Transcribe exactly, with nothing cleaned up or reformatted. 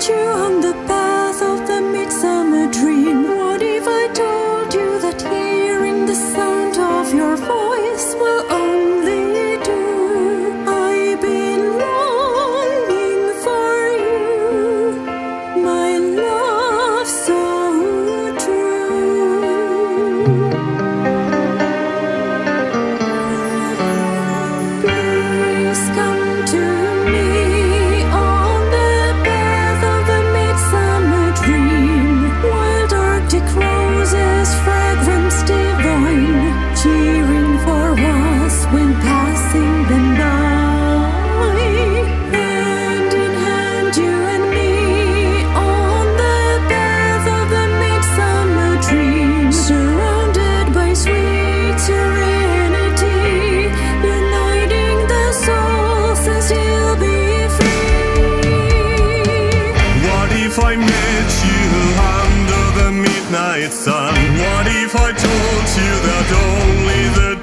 met you on the path of the midsummer dream? What if I told you that hearing the sound of your voice will only do? I've been longing for you, my love so true. Please come to me on the path of the midsummer dream. Wild Arctic roses, fragrance divine, cheering for us when passing them by. Hand in hand, you and me on the path of the midsummer dream, surrounded by sweet serenity, uniting the souls and still be free. What if I met you under the midnight sun? What if I told you that only the